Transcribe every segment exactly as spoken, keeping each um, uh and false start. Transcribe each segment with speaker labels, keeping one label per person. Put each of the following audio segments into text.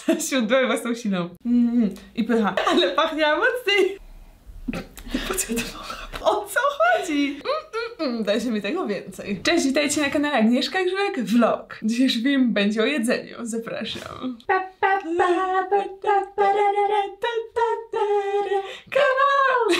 Speaker 1: Siódłem własną siną. Mm, I pycha. Ale pachniała mocniej. Po co to było? O co chodzi? Mm, mm, mm, dajcie mi tego więcej. Cześć, witajcie na kanale Agnieszka Grzywek Vlog. Dzisiejszy film będzie o jedzeniu. Zapraszam. Come on!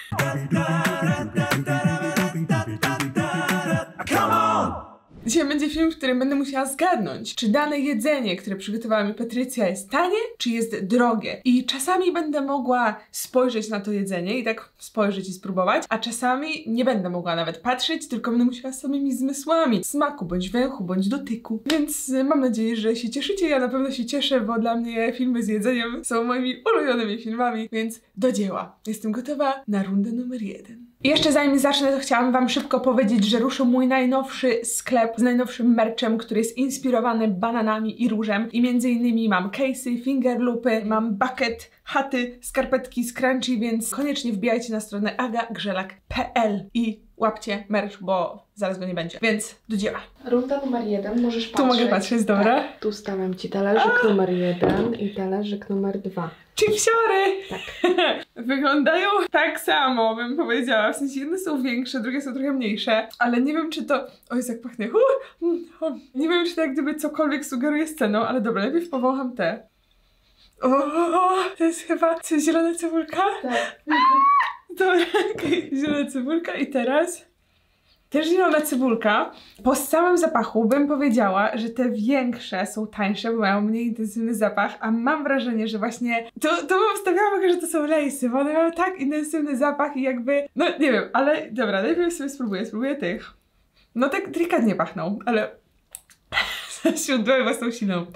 Speaker 1: Dzisiaj będzie film, w którym będę musiała zgadnąć, czy dane jedzenie, które przygotowała mi Patrycja, jest tanie, czy jest drogie. I czasami będę mogła spojrzeć na to jedzenie i tak spojrzeć i spróbować, a czasami nie będę mogła nawet patrzeć, tylko będę musiała samymi zmysłami smaku, bądź węchu, bądź dotyku. Więc mam nadzieję, że się cieszycie. Ja na pewno się cieszę, bo dla mnie filmy z jedzeniem są moimi ulubionymi filmami, więc do dzieła. Jestem gotowa na rundę numer jeden. I jeszcze zanim zacznę, to chciałam wam szybko powiedzieć, że ruszył mój najnowszy sklep z najnowszym merchem, który jest inspirowany bananami i różem. I między innymi mam case'y, fingerloopy, mam bucket, haty, skarpetki z Crunchy, więc koniecznie wbijajcie na stronę aga grzelak kropka p l i łapcie merch, bo zaraz go nie będzie. Więc do dzieła.
Speaker 2: Runda numer jeden, możesz patrzeć.
Speaker 1: Tu mogę patrzeć, dobra?
Speaker 2: Tak, tu stawiam ci talerzyk A! numer jeden i talerzyk numer dwa.
Speaker 1: Chipsiory!
Speaker 2: Tak.
Speaker 1: Wyglądają tak samo, bym powiedziała. W sensie jedne są większe, drugie są trochę mniejsze, ale nie wiem, czy to... O, jest jak pachnie. Uh, uh, nie wiem, czy to jak gdyby cokolwiek sugeruje sceną, ale dobra, najpierw powącham te. O, to jest chyba... Co, zielona cebulka?
Speaker 2: Tak.
Speaker 1: Dobra, okay. Zielona cebulka i teraz... Też zielona cebulka. Po samym zapachu bym powiedziała, że te większe są tańsze, bo mają mniej intensywny zapach, a mam wrażenie, że właśnie to, to bym stawiała, że to są lejsy, bo one mają tak intensywny zapach i jakby, no nie wiem, ale dobra, najpierw sobie spróbuję, spróbuję tych. No tak delikatnie pachną, ale siódłem własną siną.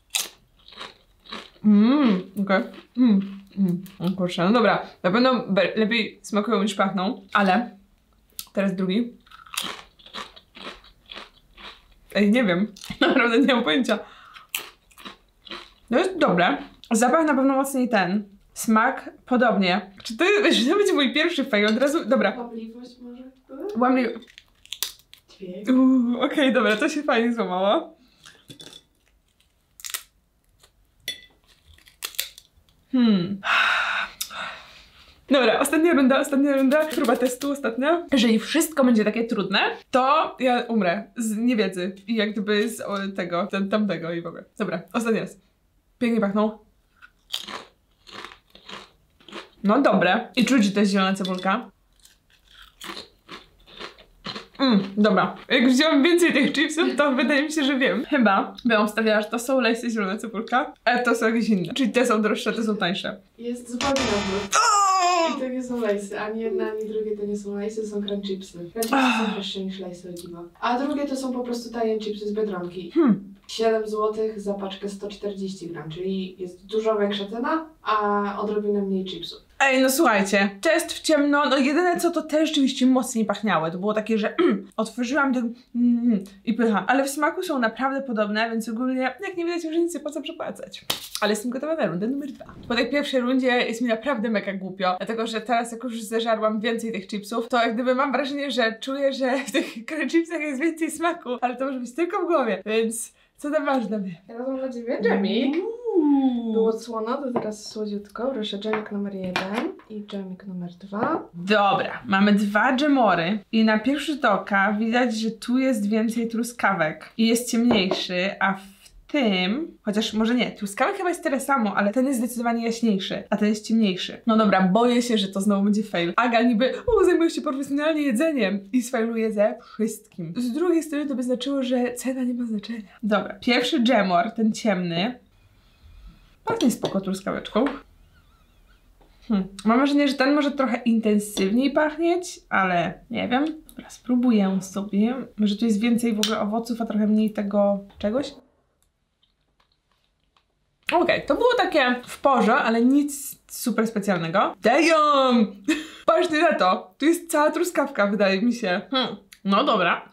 Speaker 1: Mmm, okej. Okay. Mmm, mmm, kurczę, no dobra, na pewno lepiej smakują niż pachną, ale teraz drugi. Ej, nie wiem. Naprawdę nie mam pojęcia. To jest dobre. Zapach na pewno mocniej ten. Smak podobnie. Czy to, czy to będzie mój pierwszy fail? Od razu... Dobra.
Speaker 2: Łamliwość może?
Speaker 1: Łamliwość. Okej, okay, dobra, to się fajnie złamało. Hmm. Dobra, ostatnia runda, ostatnia runda, próba testu ostatnia. Jeżeli wszystko będzie takie trudne, to ja umrę z niewiedzy i jak gdyby z o, tego, tam, tamtego i w ogóle. Dobra, ostatni raz. Pięknie pachną. No dobre. I czuć, że to jest zielona cebulka. Mmm, dobra. Jak wziąłem więcej tych chipsów, to wydaje mi się, że wiem. Chyba bym obstawiała, że to są lejsy zielona cebulka, a to są jakieś inne. Czyli te są droższe, te są tańsze.
Speaker 2: Jest zupełnie dobry. I to nie są lejsy. Ani jedna, ani drugie to nie są lejsy, to są crunch chipsy. Crunch chipsy są droższe niż lejsy Oliwa. A drugie to są po prostu tanie chipsy z Biedronki. Hmm. siedem złotych za paczkę sto czterdzieści gram, czyli jest dużo większa cena, a odrobinę mniej chipsów.
Speaker 1: Ej, no słuchajcie, test w ciemno, no jedyne co to te rzeczywiście mocniej pachniały, to było takie, że mm, otworzyłam to mm, i pycha, ale w smaku są naprawdę podobne, więc ogólnie jak nie widać różnicy, po co przepłacać. Ale jestem gotowa na rundę numer dwa. Po tej pierwszej rundzie jest mi naprawdę mega głupio, dlatego że teraz jak już zeżarłam więcej tych chipsów, to jak gdyby mam wrażenie, że czuję, że w tych chipsach jest więcej smaku, ale to może być tylko w głowie, więc co tam masz dla mnie?
Speaker 2: Ja mam dla ciebie dżemik. Było słono, to teraz słodziutko. Proszę, dżemik numer jeden i dżemik numer dwa.
Speaker 1: Dobra, mamy dwa dżemory i na pierwszy rzut oka widać, że tu jest więcej truskawek i jest ciemniejszy, a w tym, chociaż może nie, truskawek chyba jest tyle samo, ale ten jest zdecydowanie jaśniejszy, a ten jest ciemniejszy. No dobra, boję się, że to znowu będzie fail. Aga niby, o, zajmuje się profesjonalnie jedzeniem i sfailuje ze wszystkim. Z drugiej strony to by znaczyło, że cena nie ma znaczenia. Dobra, pierwszy dżemor, ten ciemny, pachnie spoko truskaweczką. Hmm. Mam wrażenie, że ten może trochę intensywniej pachnieć, ale nie wiem. Dobra, spróbuję sobie. Może tu jest więcej w ogóle owoców, a trochę mniej tego czegoś. Okej, okay, to było takie w porze, ale nic super specjalnego. Damn! Patrzcie na to! Tu jest cała truskawka, wydaje mi się. Hmm. No dobra.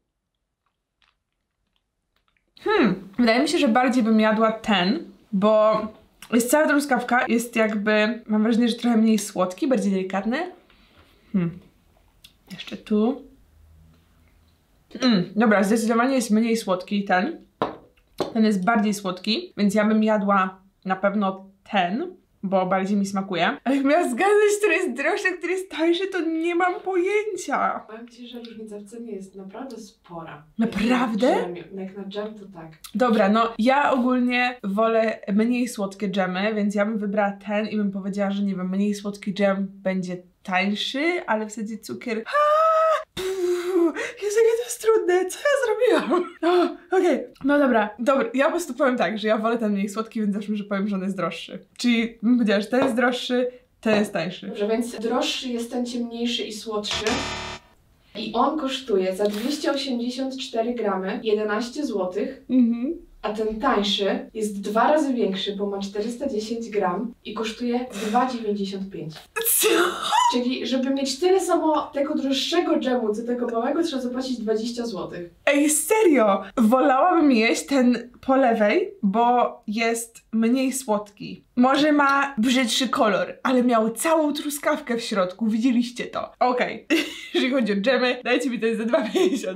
Speaker 1: Hmm. Wydaje mi się, że bardziej bym jadła ten, bo jest cała truskawka, jest jakby, mam wrażenie, że trochę mniej słodki, bardziej delikatny. Hmm. Jeszcze tu. Mm, dobra, zdecydowanie jest mniej słodki ten. Ten jest bardziej słodki, więc ja bym jadła na pewno ten, bo bardziej mi smakuje. Ale jak miała zgadnąć, który jest droższy, a który jest tańszy, to nie mam pojęcia.
Speaker 2: Powiem ci, że różnica w cenie jest naprawdę spora.
Speaker 1: Naprawdę?
Speaker 2: Jak na dżem, jak na dżem to tak.
Speaker 1: Dobra, no ja ogólnie wolę mniej słodkie dżemy, więc ja bym wybrała ten i bym powiedziała, że nie wiem, mniej słodki dżem będzie tańszy, ale w zasadzie cukier... Jezu, jakie to jest trudne, co ja zrobiłam? Oh, okej, okay. No dobra, dobra, ja po prostu powiem tak, że ja wolę ten mniej słodki, więc załóżmy, że powiem, że on jest droższy. Czyli bym powiedziała, że ten jest droższy, ten jest tańszy.
Speaker 2: Dobrze, więc droższy jest ten ciemniejszy i słodszy. I on kosztuje za dwieście osiemdziesiąt cztery gramy jedenaście złotych. Mhm. A ten tańszy jest dwa razy większy, bo ma czterysta dziesięć gram i kosztuje dwa dziewięćdziesiąt pięć.
Speaker 1: Co?
Speaker 2: Czyli żeby mieć tyle samo tego droższego dżemu, co tego małego, trzeba zapłacić dwadzieścia złotych.
Speaker 1: Ej, serio! Wolałabym jeść ten po lewej, bo jest mniej słodki. Może ma brzydszy kolor, ale miał całą truskawkę w środku, widzieliście to. Okej, okay. Jeżeli chodzi o dżemy, dajcie mi to za dwa pięćdziesiąt.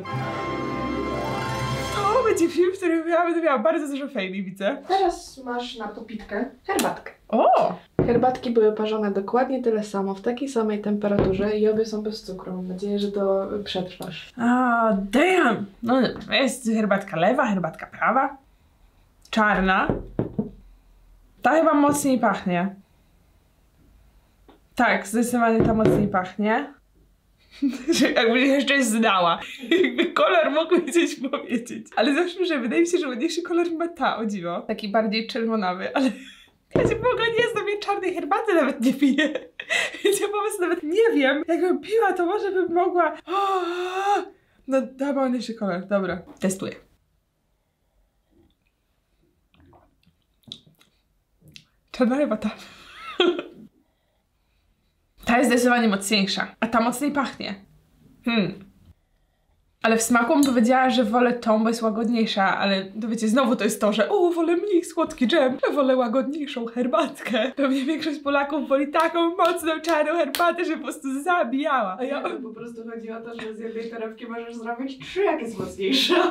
Speaker 1: To będzie film, w którym ja będę miała bardzo dużo faili, widzę.
Speaker 2: Teraz masz na popitkę herbatkę.
Speaker 1: O!
Speaker 2: Herbatki były parzone dokładnie tyle samo, w takiej samej temperaturze i obie są bez cukru. Mam nadzieję, że to przetrwasz.
Speaker 1: A, damn! No, jest herbatka lewa, herbatka prawa. Czarna. Ta chyba mocniej pachnie. Tak, zdecydowanie ta mocniej pachnie. Że jakby jeszcze znała. Jakby kolor mógł mi coś powiedzieć. Ale zawsze, że wydaje mi się, że ładniejszy kolor ma ta, o dziwo. Taki bardziej czerwonawy, ale... Ja się Boga nie znam, ja czarnej herbaty nawet nie piję. Więc ja po prostu nawet nie wiem, jakbym piła, to może bym mogła... No, dam ładniejszy kolor, dobra. Testuję. Czarna herbata. Ta jest zdecydowanie mocniejsza, a ta mocniej pachnie. Hmm. Ale w smaku bym powiedziała, że wolę tą, bo jest łagodniejsza, ale to wiecie, znowu to jest to, że o, wolę mniej słodki dżem, ja wolę łagodniejszą herbatkę. Pewnie większość Polaków woli taką mocną czarną herbatę, że po prostu zabijała. A ja...
Speaker 2: To po prostu chodzi o to, że z jednej torebki możesz zrobić trzy, jak jest mocniejsza.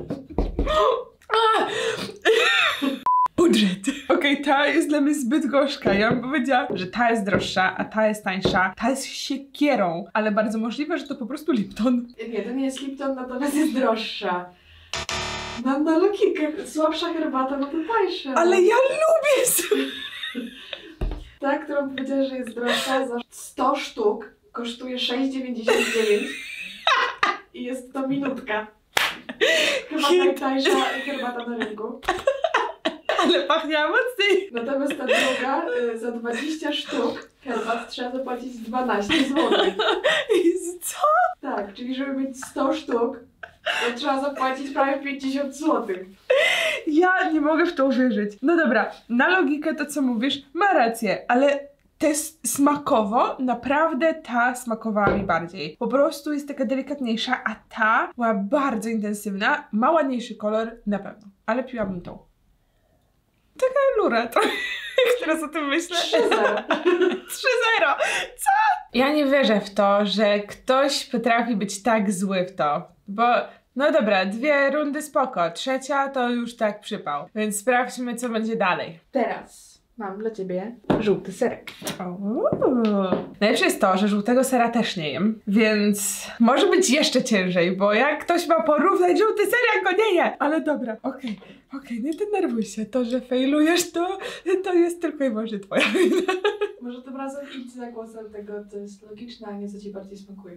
Speaker 1: Budżet. Okej, okay, ta jest dla mnie zbyt gorzka. Ja bym powiedziała, że ta jest droższa, a ta jest tańsza. Ta jest siekierą, ale bardzo możliwe, że to po prostu Lipton.
Speaker 2: Nie, to nie jest Lipton, natomiast jest droższa. No, na logikę. Słabsza herbata, no to tańsza.
Speaker 1: Ale ja lubię!
Speaker 2: Ta, którą powiedziałeś, że jest droższa, za sto sztuk kosztuje sześć dziewięćdziesiąt dziewięć i jest to minutka. Chyba najtańsza herbata na rynku.
Speaker 1: Ale pachniała mocniej.
Speaker 2: Natomiast ta druga, y, za dwadzieścia sztuk herbat trzeba zapłacić dwanaście złotych.
Speaker 1: Jezu, co?
Speaker 2: Tak, czyli żeby mieć sto sztuk, to trzeba zapłacić prawie pięćdziesiąt złotych.
Speaker 1: Ja nie mogę w to uwierzyć. No dobra, na logikę to co mówisz, ma rację, ale te smakowo, naprawdę ta smakowała mi bardziej. Po prostu jest taka delikatniejsza, a ta była bardzo intensywna, ma ładniejszy kolor, na pewno. Ale piłabym tą. Taka lura trochę, jak teraz o tym myślę.
Speaker 2: trzy zero.
Speaker 1: trzy zero. Co? Ja nie wierzę w to, że ktoś potrafi być tak zły w to, bo no dobra, dwie rundy spoko, trzecia to już tak przypał, więc sprawdźmy, co będzie dalej.
Speaker 2: Teraz mam dla ciebie żółty serek.
Speaker 1: Uuu. Najlepsze jest to, że żółtego sera też nie jem, więc może być jeszcze ciężej, bo jak ktoś ma porównać żółty ser, jak go nie je. Ale dobra, okej, okay, okej, okay, nie denerwuj się. To, że failujesz, to, to jest tylko i wyłącznie twoja wina.
Speaker 2: Może tym razem idź za głosem tego, co jest logiczne, a nie co ci bardziej smakuje.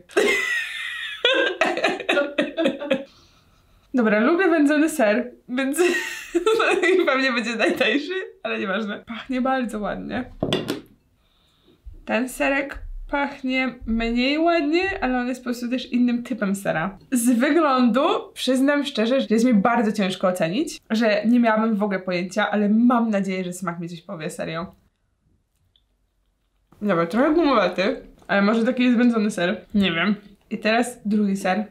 Speaker 1: Dobra, lubię wędzony ser, więc pewnie będzie najtańszy, ale nieważne. Pachnie bardzo ładnie. Ten serek pachnie mniej ładnie, ale on jest po prostu też innym typem sera. Z wyglądu przyznam szczerze, że jest mi bardzo ciężko ocenić, że nie miałabym w ogóle pojęcia, ale mam nadzieję, że smak mi coś powie, serio. Dobra, trochę gumowaty, ale może taki jest wędzony ser, nie wiem. I teraz drugi ser.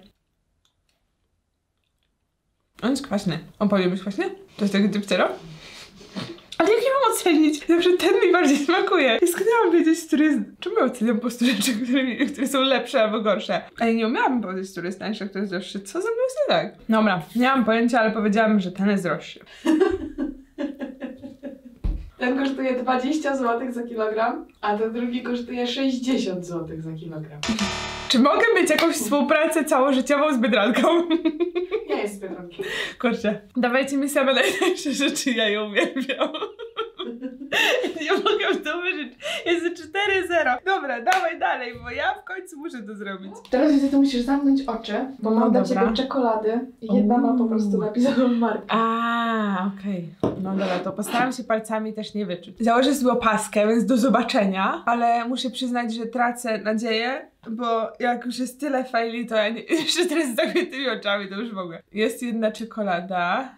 Speaker 1: On jest kwaśny. On powinien być kwaśny? To jest taki typ sera? Ale jak ja mam ocenić? Zawsze ten mi bardziej smakuje. Ja skąd wiedzieć, który jest... Czemu ja oceniam po prostu rzeczy, które, które są lepsze albo gorsze? Ale nie umiałabym powiedzieć, który jest tańszy, który jest droższy. Co ze mną jest nie tak? Dobra, nie mam pojęcia, ale powiedziałam, że ten jest droższy.
Speaker 2: Ten kosztuje dwadzieścia złotych za kilogram, a ten drugi kosztuje sześćdziesiąt złotych za kilogram.
Speaker 1: Czy mogę mieć jakąś współpracę całożyciową z Biedronką?
Speaker 2: Ja jest z Biedronki.
Speaker 1: Kurczę, dawajcie mi same najlepsze rzeczy, ja je uwielbiam. Nie mogę w to uwierzyć. Jest cztery zero. Dobra, dawaj dalej, bo ja w końcu muszę to zrobić.
Speaker 2: Teraz widzę, to musisz zamknąć oczy, bo
Speaker 1: No
Speaker 2: mam dla
Speaker 1: dobra.
Speaker 2: ciebie czekolady i jedna ma po prostu napisaną markę.
Speaker 1: A, okej. Okay. No dobra, to postaram się palcami też nie wyczuć. Założę sobie opaskę, więc do zobaczenia, ale muszę przyznać, że tracę nadzieję, bo jak już jest tyle faili, to ja nie, jeszcze teraz z zamkniętymi oczami, to już w ogóle. Jest jedna czekolada,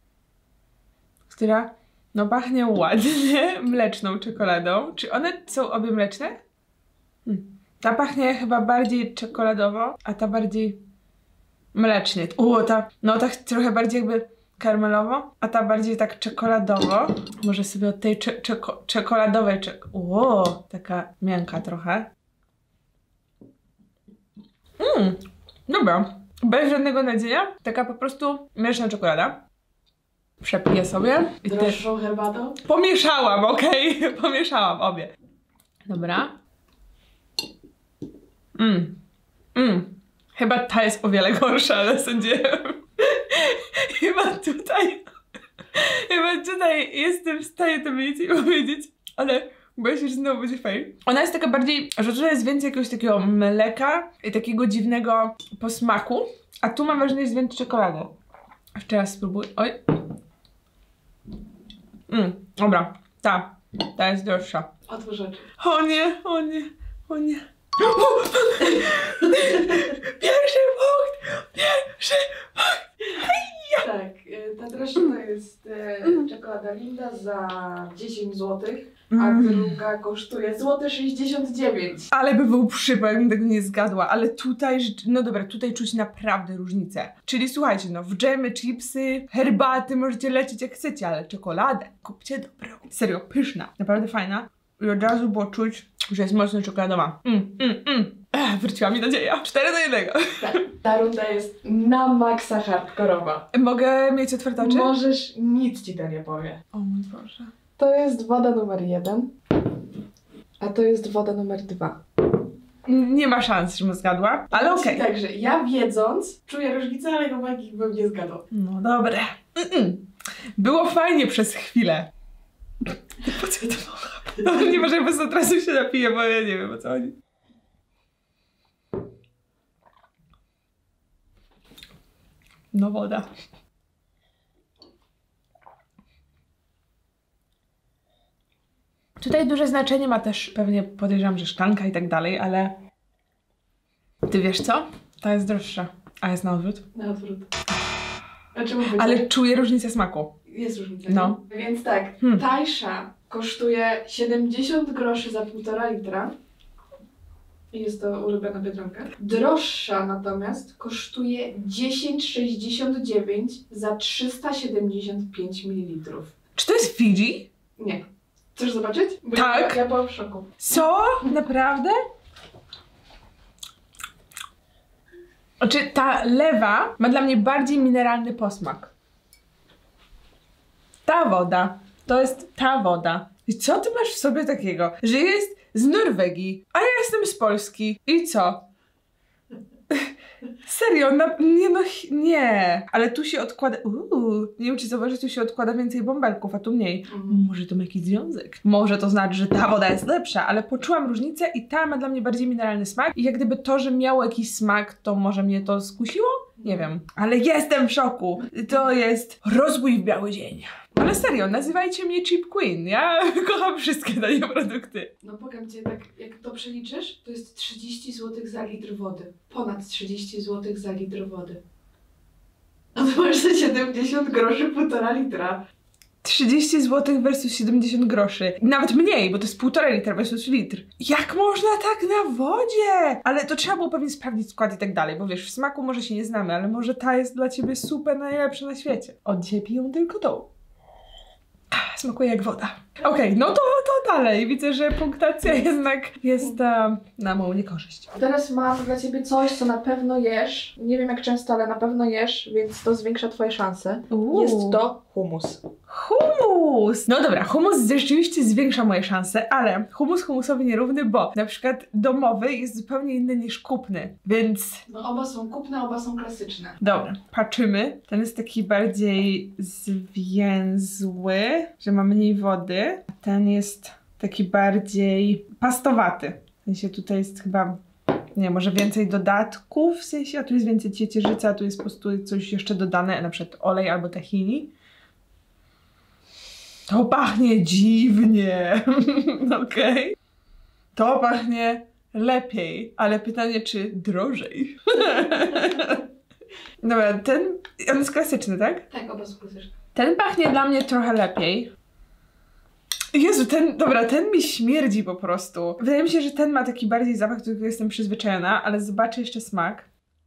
Speaker 1: która no pachnie ładnie, mleczną czekoladą. Czy one są obie mleczne? Hmm. Ta pachnie chyba bardziej czekoladowo, a ta bardziej mlecznie. O, ta, no tak trochę bardziej jakby karmelowo, a ta bardziej tak czekoladowo. Może sobie od tej cze czeko czekoladowej czek... O, taka miękka trochę. Mmm, dobra. Bez żadnego nadzienia. Taka po prostu mleczna czekolada. Przepiję sobie. I
Speaker 2: Droższą herbatą?
Speaker 1: Pomieszałam, okej? Okay? Pomieszałam obie. Dobra. Mmm. Mmm. Chyba ta jest o wiele gorsza, ale sądziłem. Chyba tutaj... Chyba tutaj jestem w stanie to mniej więcej powiedzieć, ale boję się, że znowu będzie fail. Ona jest taka bardziej, że tutaj jest więcej jakiegoś takiego mleka i takiego dziwnego posmaku, a tu mam wrażenie, że jest więcej czekolady. Jeszcze raz spróbuję. Oj. Mmm, dobra. Ta. Ta jest droższa.
Speaker 2: Otwórz oczy.
Speaker 1: O nie, o nie, o nie. Pierwszy punkt! Pierwszy punkt!
Speaker 2: Tak, y, ta droższa to jest y, czekolada Linda za dziesięć złotych, a
Speaker 1: Mm.
Speaker 2: druga kosztuje złoty sześćdziesiąt dziewięć.
Speaker 1: Ale by był przypał, jakbym tego nie zgadła, ale tutaj, rzecz- no dobra, tutaj czuć naprawdę różnicę. Czyli słuchajcie, no w dżemy, chipsy, herbaty możecie lecieć jak chcecie, ale czekoladę kupcie dobrą. Serio, pyszna, naprawdę fajna. I od razu było czuć, że jest mocno czekoladowa. Mm, mm, mm. Ech, wróciła mi nadzieja. cztery do jednego.
Speaker 2: Tak, ta runda jest na maksa hardkorowa.
Speaker 1: Mogę mieć otwarte oczy?
Speaker 2: Możesz, nic ci to nie powie.
Speaker 1: O mój Boże.
Speaker 2: To jest woda numer jeden, a to jest woda numer dwa.
Speaker 1: Nie ma szans, żebym zgadła, ale okej.
Speaker 2: Okay. Także ja wiedząc, czuję różnicę, ale chłopaki bym nie zgadł.
Speaker 1: No dobre. Mm-mm. Było fajnie przez chwilę. Po co ja to mogłam? No nie może po prostu od razu się napiję, bo ja nie wiem, o co chodzi. No woda. Tutaj duże znaczenie ma też pewnie, podejrzewam, że szklanka i tak dalej, ale ty wiesz co? Ta jest droższa, a jest na odwrót.
Speaker 2: Na odwrót. A czemu będzie?
Speaker 1: Ale czuję różnicę smaku.
Speaker 2: Jest różnica.
Speaker 1: No.
Speaker 2: Nie? Więc tak,
Speaker 1: Hmm.
Speaker 2: tańsza kosztuje siedemdziesiąt groszy za półtora litra. I jest to ulubiona Biedronka. Droższa natomiast kosztuje dziesięć sześćdziesiąt dziewięć za trzysta siedemdziesiąt pięć mililitrów.
Speaker 1: Czy to jest Fiji?
Speaker 2: Nie. Chcesz zobaczyć? Bo
Speaker 1: Tak.
Speaker 2: Ja, ja byłam w szoku.
Speaker 1: Co? Naprawdę? Znaczy, ta lewa ma dla mnie bardziej mineralny posmak. Ta woda, to jest ta woda. I co ty masz w sobie takiego? Że jest z Norwegii, a ja jestem z Polski. I co? Serio, na, nie no, ch- nie. Ale tu się odkłada, uuu, nie wiem czy zauważysz, tu się odkłada więcej bąbelków, a tu mniej.
Speaker 2: Mhm.
Speaker 1: Może to ma jakiś związek. Może to znaczy, że ta woda jest lepsza, ale poczułam różnicę i ta ma dla mnie bardziej mineralny smak. I jak gdyby to, że miało jakiś smak, to może mnie to skusiło? Nie wiem. Ale jestem w szoku. To jest rozbój w biały dzień. Ale serio, nazywajcie mnie Cheap Queen. Ja kocham wszystkie tanie produkty.
Speaker 2: No powiem ci, tak jak to przeliczysz, to jest trzydzieści złotych za litr wody. Ponad trzydzieści złotych za litr wody. A to masz za siedemdziesiąt groszy półtora litra.
Speaker 1: trzydzieści złotych versus siedemdziesiąt groszy. Nawet mniej, bo to jest półtora litra versus litr. Jak można tak na wodzie? Ale to trzeba było pewnie sprawdzić skład i tak dalej, bo wiesz, w smaku może się nie znamy, ale może ta jest dla ciebie super najlepsza na świecie. Od dzisiaj piję tylko tą. Ah, smakuje jak woda. Okej, okay, no to, to dalej. Widzę, że punktacja jednak jest uh, na małą niekorzyść.
Speaker 2: Teraz mam dla ciebie coś, co na pewno jesz. Nie wiem jak często, ale na pewno jesz, więc to zwiększa twoje szanse.
Speaker 1: Uuu.
Speaker 2: Jest to Humus.
Speaker 1: Humus! No dobra, humus rzeczywiście zwiększa moje szanse, ale humus humusowi nierówny, bo na przykład domowy jest zupełnie inny niż kupny, więc...
Speaker 2: No oba są kupne, oba są klasyczne.
Speaker 1: Dobra, patrzymy. Ten jest taki bardziej zwięzły, że ma mniej wody, a ten jest taki bardziej pastowaty. W sensie tutaj jest chyba... Nie, może więcej dodatków, w sensie, a tu jest więcej ciecierzycy, a tu jest po prostu coś jeszcze dodane, na przykład olej albo tahini. To pachnie dziwnie, okej. Okay. To pachnie lepiej, ale pytanie, czy drożej? Dobra, ten, on jest klasyczny, tak?
Speaker 2: Tak, oba są klasyczne.
Speaker 1: Ten pachnie dla mnie trochę lepiej. Jezu, ten, dobra, ten mi śmierdzi po prostu. Wydaje mi się, że ten ma taki bardziej zapach, do którego jestem przyzwyczajona, ale zobaczę jeszcze smak.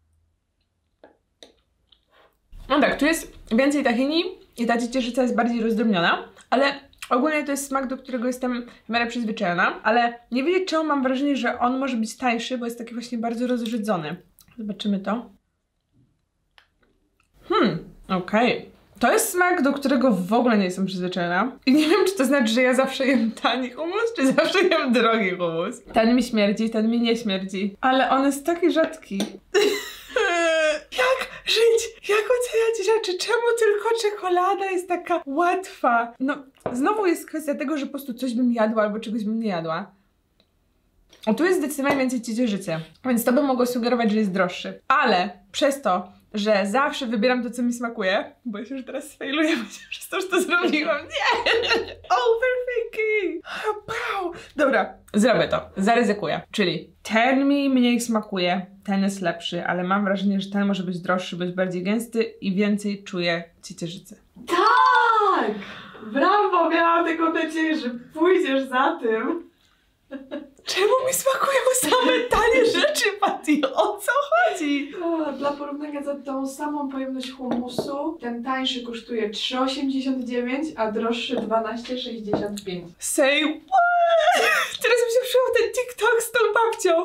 Speaker 1: No tak, tu jest więcej tahini i ta ciecierzyca jest bardziej rozdrobniona, ale ogólnie to jest smak, do którego jestem w miarę przyzwyczajona, ale nie wiedzieć czemu mam wrażenie, że on może być tańszy, bo jest taki właśnie bardzo rozrzedzony. Zobaczymy to. Hmm, okej. Okay. To jest smak, do którego w ogóle nie jestem przyzwyczajona. I nie wiem, czy to znaczy, że ja zawsze jem tani hummus, czy zawsze jem drogi hummus. Ten mi śmierdzi, ten mi nie śmierdzi. Ale on jest taki rzadki. Jak żyć? Jak oceniać rzeczy? Czemu tylko czekolada jest taka łatwa? No, znowu jest kwestia tego, że po prostu coś bym jadła albo czegoś bym nie jadła. O, tu jest zdecydowanie więcej ciecierzycy, więc to by mogło sugerować, że jest droższy. Ale przez to, że zawsze wybieram to, co mi smakuje, bo ja się już teraz sfailuję, bo przez to, że to zrobiłam. Nie! Overthinking! Wow. Dobra, zrobię to. Zaryzykuję. Czyli ten mi mniej smakuje, ten jest lepszy, ale mam wrażenie, że ten może być droższy, być bardziej gęsty i więcej czuję ciecierzycy.
Speaker 2: Tak! Brawo! Miałam taką nadzieję, że pójdziesz za tym.
Speaker 1: Czemu mi smakują same tanie rzeczy, Patty? O co chodzi?
Speaker 2: O, dla porównania za tą samą pojemność humusu, ten tańszy kosztuje trzy osiemdziesiąt dziewięć, a droższy dwanaście sześćdziesiąt pięć.
Speaker 1: Say what? Teraz mi się przyjął ten TikTok z tą babcią.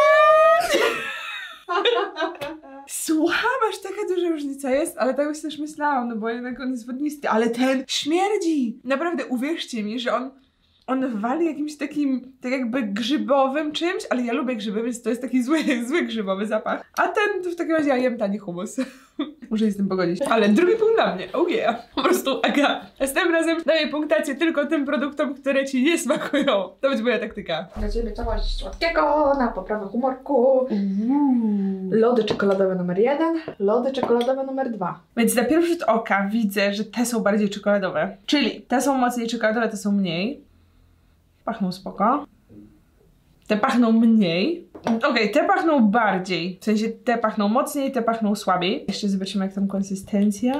Speaker 1: Słucham, aż taka duża różnica jest, ale tak już też myślałam, no bo jednak on jest wodnisty, ale ten śmierdzi! Naprawdę, uwierzcie mi, że on On wali jakimś takim, tak jakby grzybowym czymś, ale ja lubię grzyby, więc to jest taki zły, zły grzybowy zapach. A ten, w takim razie ja jem tani hummus. Muszę się z tym pogodzić. Ale drugi punkt dla mnie, oh yeah. Po prostu, Aga, następnym razem daję punktację tylko tym produktom, które ci nie smakują. To będzie moja taktyka.
Speaker 2: Dla ciebie coś słodkiego na poprawę humorku. Mm. Lody czekoladowe numer jeden, lody czekoladowe numer dwa.
Speaker 1: Więc na pierwszy rzut oka widzę, że te są bardziej czekoladowe. Czyli te są mocniej czekoladowe, te są mniej. Pachną spoko. Te pachną mniej. Okej, okay, te pachną bardziej. W sensie te pachną mocniej, te pachną słabiej. Jeszcze zobaczymy, jak tam konsystencja.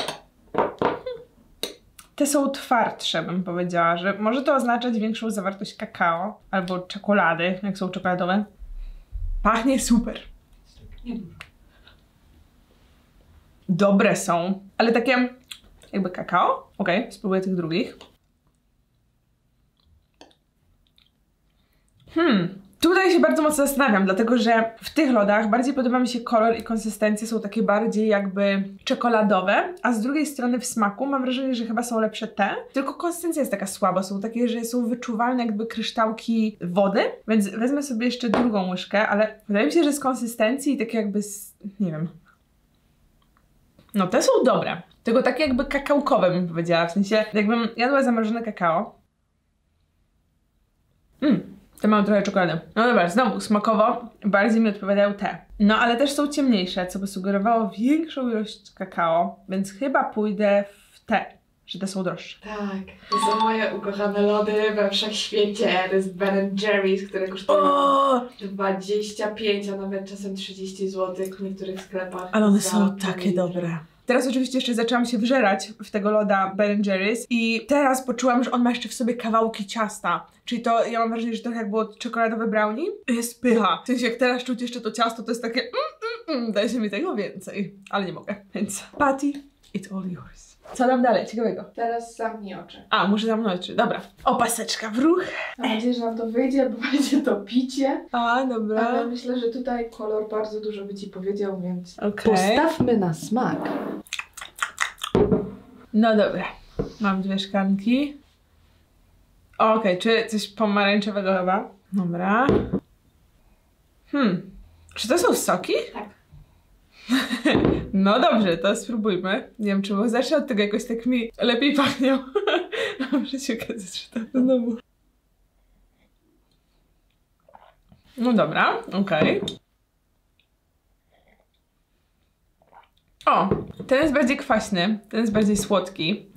Speaker 1: Te są twardsze, bym powiedziała, że może to oznaczać większą zawartość kakao albo czekolady, jak są czekoladowe. Pachnie super. Dobre są, ale takie jakby kakao. Okej, okay, spróbuję tych drugich. Hmm, tutaj się bardzo mocno zastanawiam, dlatego że w tych lodach bardziej podoba mi się kolor i konsystencja, są takie bardziej jakby czekoladowe, a z drugiej strony w smaku mam wrażenie, że chyba są lepsze te, tylko konsystencja jest taka słaba, są takie, że są wyczuwalne jakby kryształki wody, więc wezmę sobie jeszcze drugą łyżkę, ale wydaje mi się, że z konsystencji i tak jakby z, nie wiem, no te są dobre, tylko takie jakby kakałkowe bym powiedziała, w sensie jakbym jadła zamrożone kakao. Mmm. Te mają trochę czekolady. No dobra, znowu smakowo bardziej mi odpowiadają te. No ale też są ciemniejsze, co by sugerowało większą ilość kakao, więc chyba pójdę w te, że te są droższe.
Speaker 2: Tak, to są moje ukochane lody we wszechświecie. To jest Ben and Jerry's, które kosztują oh! dwadzieścia pięć, a nawet czasem trzydzieści złotych w niektórych sklepach.
Speaker 1: Ale one są takie dobre. Teraz oczywiście jeszcze zaczęłam się wżerać w tego loda Ben and Jerry's i teraz poczułam, że on ma jeszcze w sobie kawałki ciasta. Czyli to, ja mam wrażenie, że trochę jak było czekoladowe brownie, jest pycha. W sensie jak teraz czuć jeszcze to ciasto, to jest takie mm, mm, mm, dajcie mi tego więcej. Ale nie mogę, więc Patty, it's all yours. Co tam dalej ciekawego?
Speaker 2: Teraz zamknij oczy.
Speaker 1: A, muszę zamknąć oczy, dobra. Opaseczka w ruch.
Speaker 2: Mam nadzieję, że nam to wyjdzie, bo będzie to picie.
Speaker 1: A, dobra.
Speaker 2: Ale myślę, że tutaj kolor bardzo dużo by ci powiedział, więc
Speaker 1: okay.
Speaker 2: Postawmy na smak.
Speaker 1: No dobra. Mam dwie szklanki. Okej, okay, czy coś pomarańczowego chyba? Dobra. Hmm. Czy to są soki?
Speaker 2: Tak.
Speaker 1: No dobrze, to spróbujmy. Nie wiem, czy bo zacznę od tego, jakoś tak mi lepiej pachniał. Muszę się okazać, że to znowu. No dobra, okej. Okay. O, ten jest bardziej kwaśny, ten jest bardziej słodki.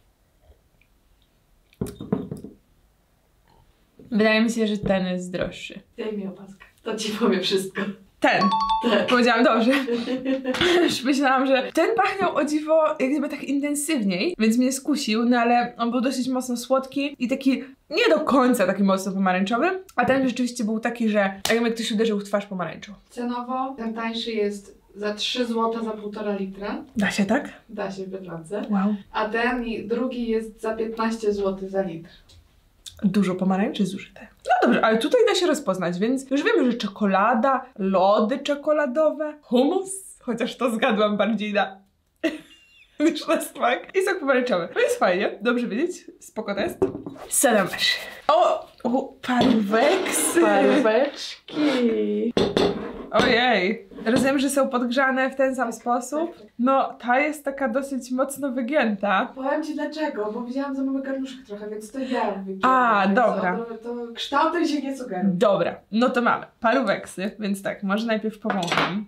Speaker 1: Wydaje mi się, że ten jest droższy.
Speaker 2: Daj mi opaskę, to ci powiem wszystko.
Speaker 1: Ten.
Speaker 2: Tak.
Speaker 1: Powiedziałam dobrze. Już myślałam, że ten pachniał o dziwo jak gdyby tak intensywniej, więc mnie skusił, no ale on był dosyć mocno słodki i taki nie do końca taki mocno pomarańczowy, a ten rzeczywiście był taki, że jakby ktoś uderzył w twarz pomarańczą.
Speaker 2: Cenowo ten tańszy jest za trzy złote za półtora litra.
Speaker 1: Da się tak?
Speaker 2: Da się w Biedronce.
Speaker 1: Wow.
Speaker 2: A ten drugi jest za piętnaście złotych za litr.
Speaker 1: Dużo pomarańczy zużyte. No dobrze, ale tutaj da się rozpoznać, więc już wiemy, że czekolada, lody czekoladowe, hummus, chociaż to zgadłam bardziej na niż na smak. I sok pomarańczowy. No jest fajnie, dobrze wiedzieć, spoko test. Co tam masz? O! o paróweczki!
Speaker 2: Paróweczki!
Speaker 1: Ojej! Rozumiem, że są podgrzane w ten sam sposób. No, ta jest taka dosyć mocno wygięta.
Speaker 2: Powiem ci dlaczego, bo widziałam za mały garnuszek trochę, więc to ja wygięłam.
Speaker 1: A, dobra.
Speaker 2: To, to kształtem się nie sugeruję.
Speaker 1: Dobra, no to mamy paróweczki, więc tak, może najpierw powącham.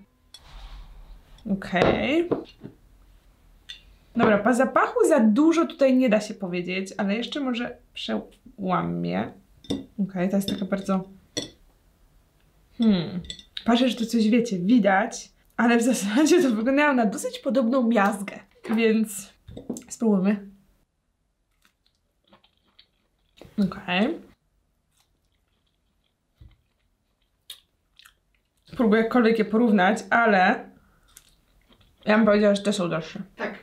Speaker 1: Okej. Okay. Dobra, po zapachu za dużo tutaj nie da się powiedzieć, ale jeszcze może przełamię. Okej, okay, to jest taka bardzo... Hmm... Patrzę, że to coś, wiecie, widać, ale w zasadzie to wyglądało na dosyć podobną miazgę, więc spróbujmy. Okej. Okay. Spróbuję jakkolwiek je porównać, ale ja bym powiedziała, że te są droższe.
Speaker 2: Tak.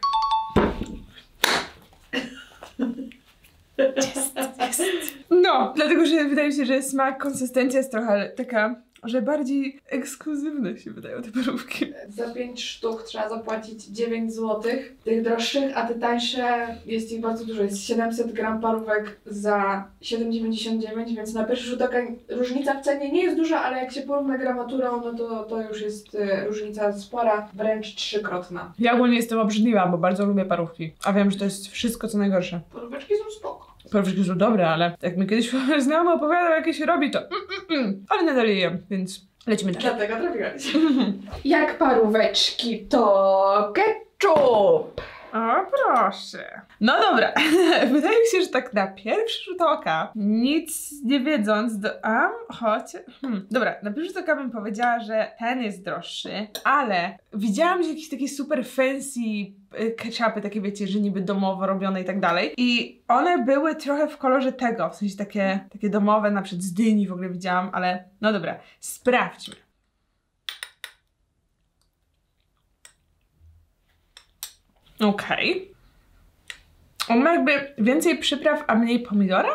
Speaker 1: Jest, jest. No, dlatego, że wydaje mi się, że smak, konsystencja jest trochę taka... że bardziej ekskluzywne się wydają te parówki.
Speaker 2: Za pięć sztuk trzeba zapłacić dziewięć złotych, tych droższych, a te tańsze jest ich bardzo dużo. Jest siedemset gram parówek za siedem dziewięćdziesiąt dziewięć, więc na pierwszy rzut oka różnica w cenie nie jest duża, ale jak się porówna gramaturą, no to, to już jest y, różnica spora, wręcz trzykrotna.
Speaker 1: Ja ogólnie jestem obrzydliwa, bo bardzo lubię parówki, a wiem, że to jest wszystko co najgorsze.
Speaker 2: Paróweczki są spoko.
Speaker 1: Parówki są dobre, ale jak mi kiedyś znajomy opowiadał, jakie się robi, to mm, mm, mm. ale nadal je jem, więc lecimy dalej.
Speaker 2: Dlatego trafiłaś.
Speaker 1: Jak paróweczki, to ketchup! O proszę. No dobra, wydaje mi się, że tak na pierwszy rzut oka, nic nie wiedząc, do... a choć... Hmm. Dobra, na pierwszy rzut oka bym powiedziała, że ten jest droższy, ale widziałam, że jakieś takie super fancy ketchupy, takie wiecie, że niby domowo robione i tak dalej. I one były trochę w kolorze tego, w sensie takie, takie domowe, na przykład z dyni w ogóle widziałam, ale no dobra, sprawdźmy. Okej. Okay. On ma jakby więcej przypraw, a mniej pomidora?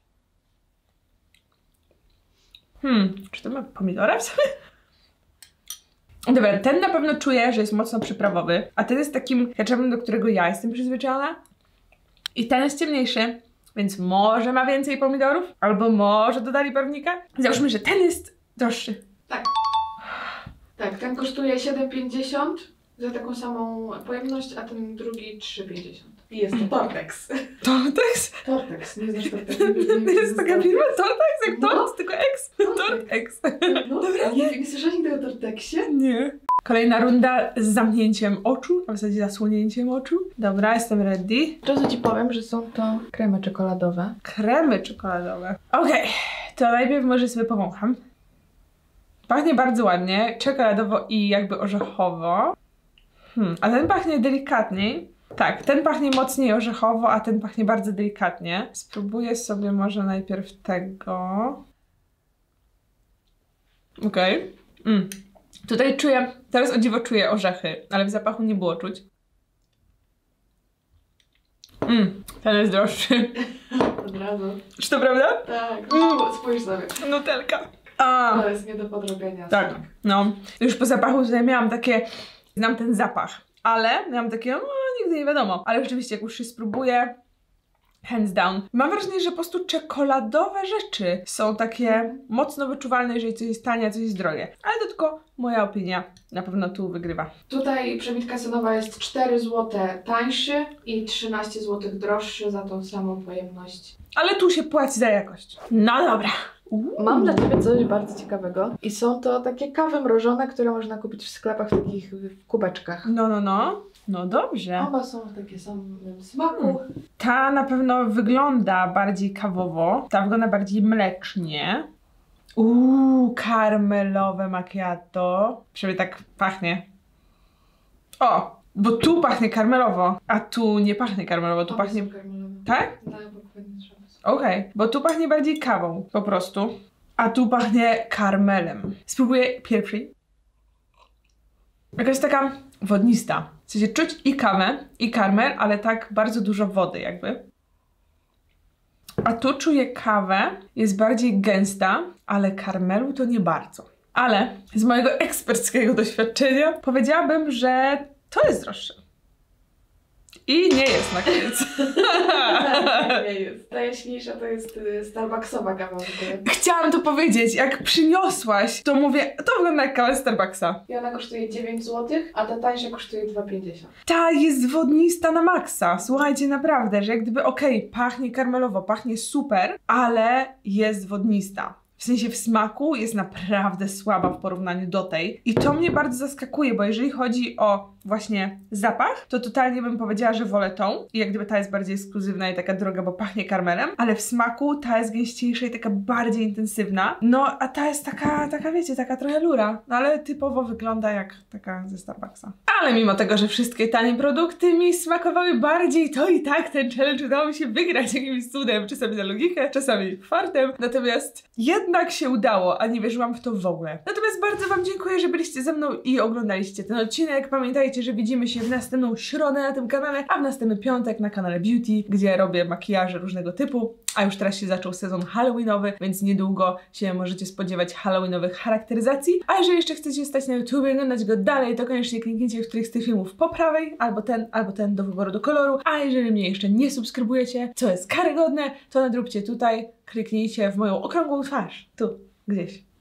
Speaker 1: Hmm, czy to ma pomidora w sobie? Dobra, ten na pewno czuję, że jest mocno przyprawowy, a ten jest takim ketchupem, do którego ja jestem przyzwyczajona. I ten jest ciemniejszy, więc może ma więcej pomidorów, albo może dodali barwnika. Załóżmy, że ten jest droższy.
Speaker 2: Tak. Tak, ten kosztuje siedem pięćdziesiąt za taką samą pojemność, a ten drugi trzy pięćdziesiąt. I jest to Tortex.
Speaker 1: Tortex?
Speaker 2: Tortex, nie znasz Tortex.
Speaker 1: To jest taka firma Tortex, jak
Speaker 2: no.
Speaker 1: tort, tylko ex. Tortex.
Speaker 2: No, dobra, nie, nie słyszałeś nigdy o Tortexie?
Speaker 1: Nie. Kolejna runda z zamknięciem oczu, a w zasadzie zasłonięciem oczu. Dobra, jestem ready.
Speaker 2: Od razu ci powiem, że są to kremy czekoladowe.
Speaker 1: Kremy czekoladowe. Okej, okay. To najpierw może sobie powącham. Pachnie bardzo ładnie, czekoladowo i jakby orzechowo. Hmm, a ten pachnie delikatniej. Tak, ten pachnie mocniej orzechowo, a ten pachnie bardzo delikatnie. Spróbuję sobie może najpierw tego. Okej. Okay. Mm. Tutaj czuję, teraz o dziwo czuję orzechy, ale w zapachu nie było czuć. Mm, ten jest droższy.
Speaker 2: Od razu.
Speaker 1: Czy to prawda?
Speaker 2: Tak, spójrz sobie.
Speaker 1: Nutelka. A,
Speaker 2: to jest nie do podrobienia.
Speaker 1: Tak, no. Już po zapachu tutaj miałam takie, znam ten zapach, ale miałam takie, no nigdy nie wiadomo. Ale rzeczywiście, jak już się spróbuję, hands down. Mam wrażenie, że po prostu czekoladowe rzeczy są takie mocno wyczuwalne, jeżeli coś jest tanie, a coś jest drogie. Ale to tylko moja opinia. Na pewno tu wygrywa.
Speaker 2: Tutaj przebitka cenowa jest cztery złote tańszy i trzynaście złotych droższy za tą samą pojemność.
Speaker 1: Ale tu się płaci za jakość. No dobra.
Speaker 2: Uuu. Mam dla Ciebie coś bardzo ciekawego i są to takie kawy mrożone, które można kupić w sklepach w takich kubeczkach.
Speaker 1: No, no, no. No dobrze.
Speaker 2: Oba są w takim samym smaku.
Speaker 1: Hmm. Ta na pewno wygląda bardziej kawowo, ta wygląda bardziej mlecznie. Uuu, karmelowe macchiato. Przynajmniej tak pachnie. O, bo tu pachnie karmelowo, a tu nie pachnie karmelowo, tu
Speaker 2: Oba
Speaker 1: pachnie...
Speaker 2: są karmelowe.
Speaker 1: Tak?
Speaker 2: Tak, dokładnie trzeba.
Speaker 1: Okej, okay. Bo tu pachnie bardziej kawą, po prostu. A tu pachnie karmelem. Spróbuję pierwszej. Jakaś taka wodnista. W sensie czuć i kawę, i karmel, ale tak bardzo dużo wody jakby. A tu czuję kawę, jest bardziej gęsta, ale karmelu to nie bardzo. Ale z mojego eksperckiego doświadczenia powiedziałabym, że to jest droższe. I nie jest na koniec.
Speaker 2: Nie jest. Ta jaśniejsza to jest Starbucksowa kawa.
Speaker 1: Chciałam to powiedzieć, jak przyniosłaś, to mówię, to wygląda jak kawa Starbucksa.
Speaker 2: I ona kosztuje dziewięć złotych, a ta tańsza kosztuje dwa pięćdziesiąt.
Speaker 1: Ta jest wodnista na maksa. Słuchajcie, naprawdę, że jak gdyby okej, okay, pachnie karmelowo, pachnie super, ale jest wodnista. W sensie w smaku jest naprawdę słaba w porównaniu do tej. I to mnie bardzo zaskakuje, bo jeżeli chodzi o właśnie zapach, to totalnie bym powiedziała, że wolę tą. I jak gdyby ta jest bardziej ekskluzywna i taka droga, bo pachnie karmelem. Ale w smaku ta jest gęściejsza i taka bardziej intensywna. No, a ta jest taka, taka wiecie, taka trochę lura. No, ale typowo wygląda jak taka ze Starbucksa. Ale mimo tego, że wszystkie tanie produkty mi smakowały bardziej, to i tak ten challenge udało mi się wygrać jakimś cudem. Czasami na logikę, czasami fartem. Natomiast jednak się udało, a nie wierzyłam w to w ogóle. Natomiast bardzo Wam dziękuję, że byliście ze mną i oglądaliście ten odcinek. Pamiętajcie, że widzimy się w następną środę na tym kanale, a w następny piątek na kanale Beauty, gdzie robię makijaże różnego typu. A już teraz się zaczął sezon halloweenowy, więc niedługo się możecie spodziewać halloweenowych charakteryzacji. A jeżeli jeszcze chcecie stać na YouTube i oglądać go dalej, to koniecznie kliknijcie w któryś z tych filmów po prawej, albo ten, albo ten do wyboru do koloru. A jeżeli mnie jeszcze nie subskrybujecie, co jest karygodne, to nadróbcie tutaj, kliknijcie w moją okrągłą twarz. Tu, gdzieś.